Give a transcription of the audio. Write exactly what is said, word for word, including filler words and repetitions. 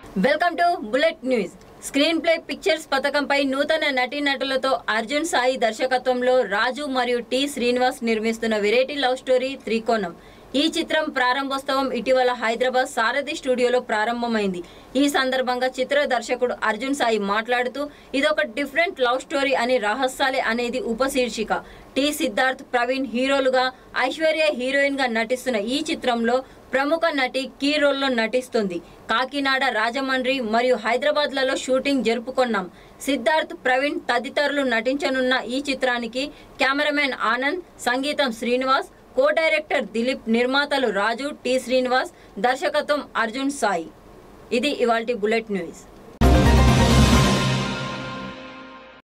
Welcome to Bullet News. Screenplay pictures పథకంపై నూతన నటీనటులతో అర్జున్ సాయి దర్శకత్వంలో రాజు మరియు టి శ్రీనివాస్ నిర్మిస్తున్న వెరైటీ లవ్ స్టోరీ త్రికోణం. ఈ చిత్రం ప్రారంభోత్సవం ఇటీవల హైదరాబాద్ సారథి స్టూడియోలో ప్రారంభమైంది. ఈ సందర్భంగా చిత్ర దర్శకుడు అర్జున్ సాయి మాట్లాడుతూ ఇదొక డిఫరెంట్ లవ్ స్టోరీ అని రహస్యాలే అనేది ఉపశీర్షిక. టి సిద్ధార్థ్, ప్రవీణ్ హీరోలుగా, ఐశ్వర్య హీరోయిన్ గా నటిస్తున్న ఈ చిత్రంలో ప్రముఖ నటి కీ రోల్లో నటిస్తుంది. కాకినాడ, రాజమండ్రి మరియు హైదరాబాద్లలో షూటింగ్ జరుపుకున్నాం. సిద్ధార్థ్, ప్రవీణ్ తదితరులు నటించనున్న ఈ చిత్రానికి కెమెరామెన్ ఆనంద్, సంగీతం శ్రీనివాస్, కో డైరెక్టర్ దిలీప్, నిర్మాతలు రాజు, టి శ్రీనివాస్, దర్శకత్వం అర్జున్ సాయి. ఇది ఇవాల్టి బులెట్ న్యూస్.